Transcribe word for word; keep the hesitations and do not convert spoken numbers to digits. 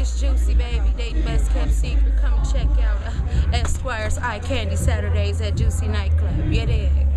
it's Juicy, baby. Dayton best kept secret. Come check out uh, Esquire's Eye Candy Saturdays at Juicy Nightclub. You dig?